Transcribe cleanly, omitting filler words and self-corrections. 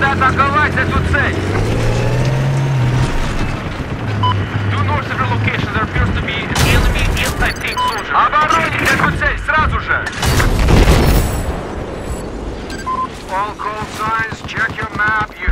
Надо атаковать эту цель! Due north of your location, there appears to be an enemy anti-tank soldier. Оборонить эту цель сразу же! All call signs, check your map. You